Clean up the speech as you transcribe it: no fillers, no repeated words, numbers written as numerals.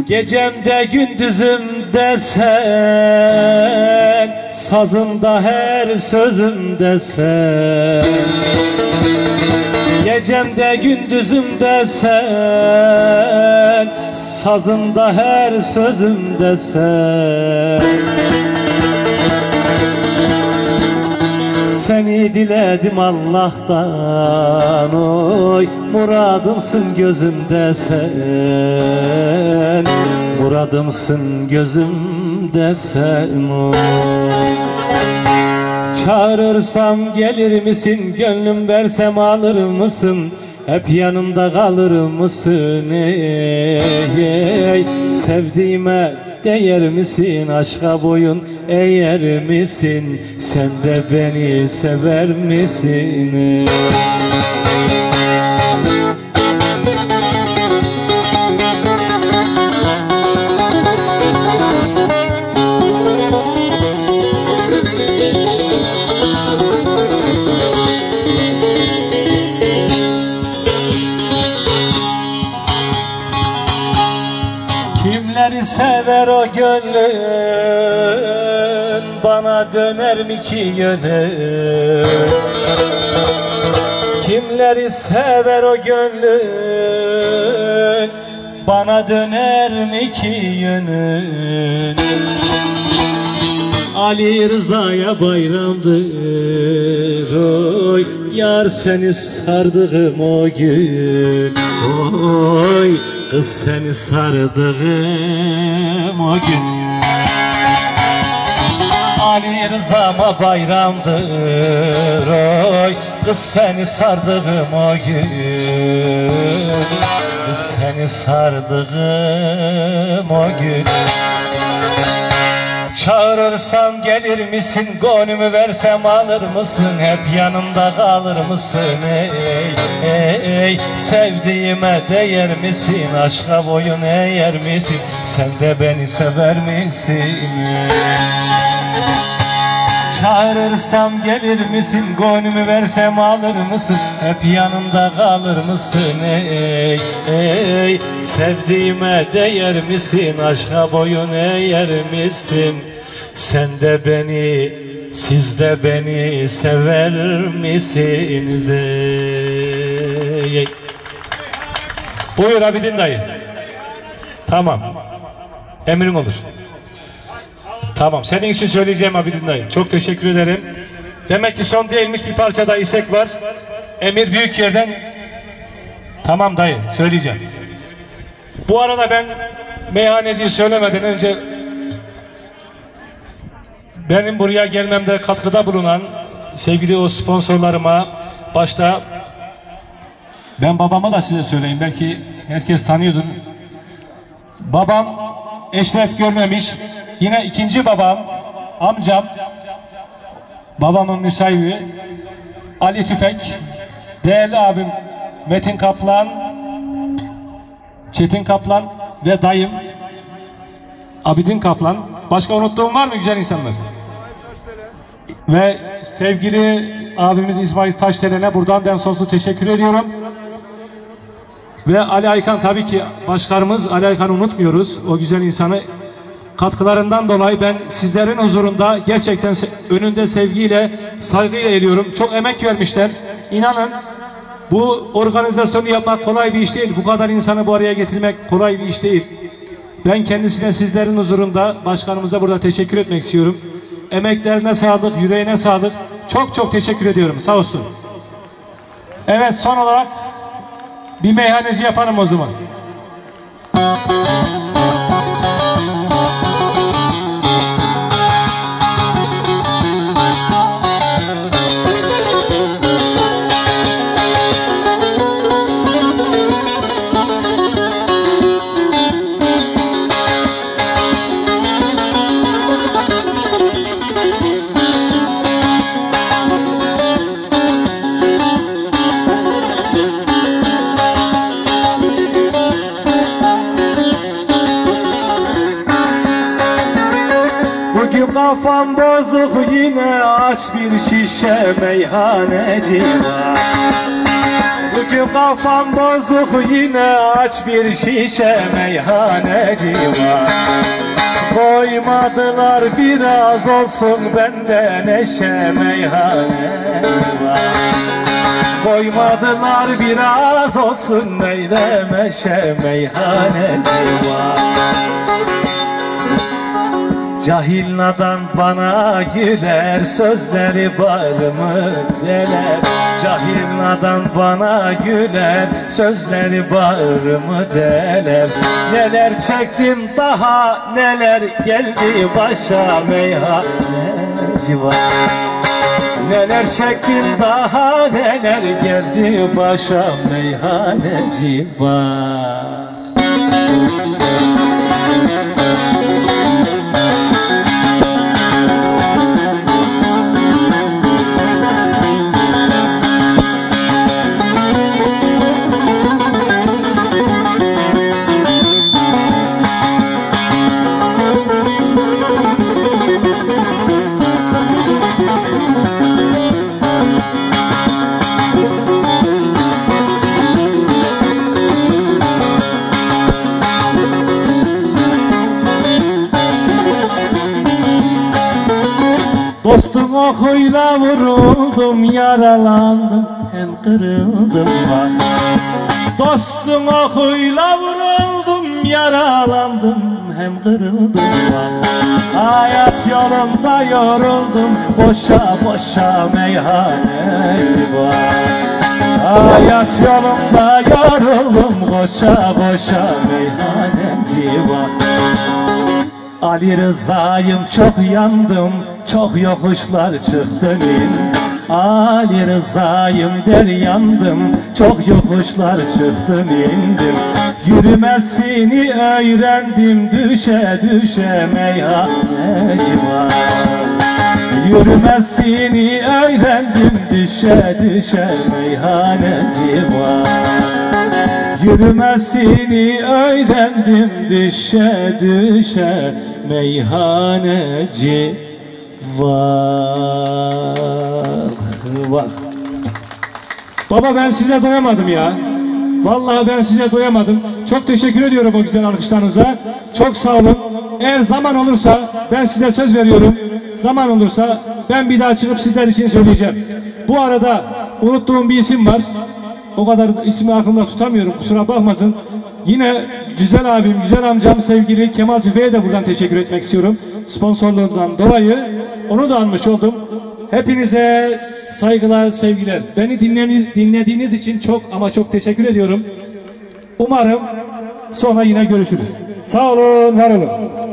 Gecemde gündüzümde sen, sazımda her sözümde sen. Gecemde gündüzümde sen, sazımda her sözümde sen. Seni diledim Allah'tan, oy muradımsın gözümde sen, muradımsın gözümde sen, oy. Çağırırsam gelir misin, gönlüm versem alır mısın, hep yanımda kalır mısın, ey, ey. Sevdiğime değer misin, aşka boyun eğer misin, sen de beni sever misin? Kimleri sever o gönlün, bana döner mi ki yönün? Kimleri sever o gönlün, bana döner mi ki yönün? Ali Rıza'ya bayramdır, oy yar seni sardığım o gün, oy kız seni sardığım o gün. Ali Rıza'ma bayramdır, oy kız seni sardığım o gün, kız seni sardığım o gün. Çağırırsam gelir misin, gönlümü versem alır mısın, hep yanımda kalır mısın, ey, ey. Sevdiğime değer misin, aşka boyun eğer misin, sen de beni sever misin? Çağırırsam gelir misin, gönlümü versem alır mısın, hep yanımda kalır mısın, ey, ey. Sevdiğime değer misin, aşka boyun eğer misin, sen de beni, siz de beni sever misiniz, ey? Buyur Abidin dayı. Tamam, emrin olur. Tamam, senin için söyleyeceğim Abidin dayı. Çok teşekkür ederim. Demek ki son değilmiş, bir parça daha istek var. Emir Büyükyer'den. Tamam dayı, söyleyeceğim. Bu arada ben meyhaneciyi söylemeden önce benim buraya gelmemde katkıda bulunan sevgili o sponsorlarıma, başta ben babama da size söyleyeyim, belki herkes tanıyordur. Babam Eşref Görmemiş, yine ikinci babam, amcam, babamın müsahibi Ali Tüfek, değerli abim Metin Kaplan, Çetin Kaplan ve dayım Abidin Kaplan. Başka unuttuğum var mı güzel insanlar? Ve sevgili abimiz İsmail Taşdelen'e buradan ben sonsuz teşekkür ediyorum. Ve Ali Aykan, tabii ki başkanımız Ali Aykan'ı unutmuyoruz. O güzel insanı, katkılarından dolayı ben sizlerin huzurunda gerçekten önünde sevgiyle, saygıyla eğiliyorum. Çok emek vermişler. İnanın bu organizasyonu yapmak kolay bir iş değil. Bu kadar insanı bu araya getirmek kolay bir iş değil. Ben kendisine sizlerin huzurunda başkanımıza burada teşekkür etmek istiyorum. Emeklerine sağlık, yüreğine sağlık. Çok çok teşekkür ediyorum. Sağ olsun. Evet, son olarak bir meyhaneci yapalım o zaman. Kafam bozuk, yine aç bir şişe meyhaneci var. Bugün kafam bozuk, yine aç bir şişe meyhaneci var. Koymadılar biraz olsun bende neşe meyhaneci var. Koymadılar biraz olsun meyve meşe meyhaneci var. Cahil nadan bana güler, sözleri bağrımı deler. Cahil nadan bana güler, sözleri bağrımı deler. Neler çektim daha neler geldi başa meyhaneci var. Neler çektim daha neler geldi başa meyhaneci var. Dostum okuyla vuruldum, yaralandım, hem kırıldım bak. Dostum okuyla vuruldum, yaralandım, hem kırıldım bak. Hayat yolunda yoruldum, boşa boşa meyhaneci var. Hayat yolunda yoruldum, boşa boşa meyhaneci var. Ali Rıza'yım çok yandım, çok yokuşlar çıktım in. Ali Rıza'yım der yandım, çok yokuşlar çıktım indim. Yürümesini öğrendim, düşe düşe meyhaneci var. Yürümesini öğrendim, düşe düşe meyhaneci var. Yürümesini öğrendim, düşe düşe meyhaneci var. Baba ben size doyamadım ya. Vallahi ben size doyamadım. Çok teşekkür ediyorum o güzel alkışlarınıza. Çok sağ olun. Eğer zaman olursa ben size söz veriyorum. Zaman olursa ben bir daha çıkıp sizler için söyleyeceğim. Bu arada unuttuğum bir isim var. O kadar ismi aklımda tutamıyorum, kusura bakmasın. Yine güzel abim, güzel amcam sevgili Kemal Tüfek'e de buradan teşekkür etmek istiyorum. Sponsorluğundan dolayı onu da almış oldum. Hepinize saygılar, sevgiler. Beni dinlediğiniz için çok ama çok teşekkür ediyorum. Umarım sonra yine görüşürüz. Sağ olun, var olun.